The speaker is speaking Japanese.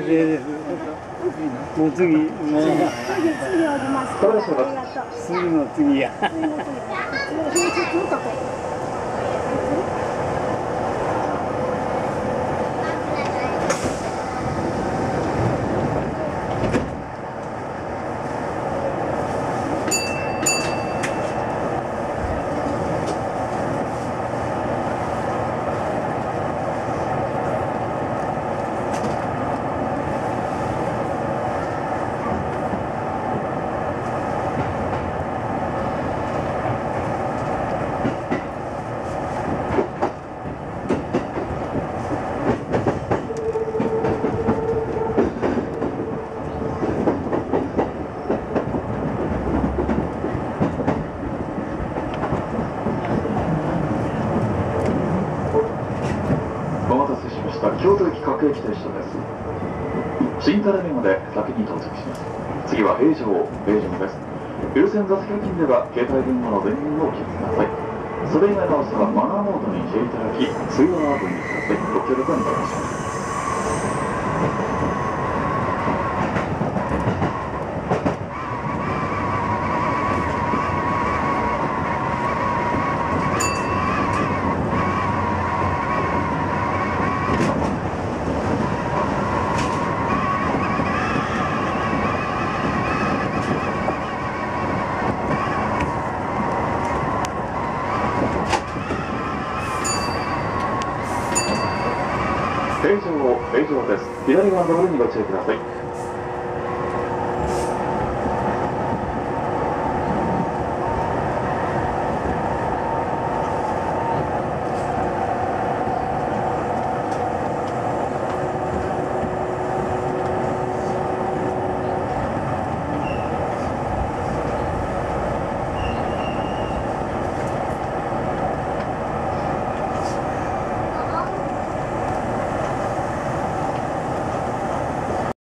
です。もう次、もう。 次降ります。ありがとう。 次の次や。 次の次。品質のとこ。 京都駅各駅停車です。新垂水まで先に到着します。次は平城です。優先座席付近では携帯電話の電源をお切りください。それ以外のおはマナーモードにしていただき、通話アプリに使ってご協力をお願いします。平城です。左側のドアにご注意ください。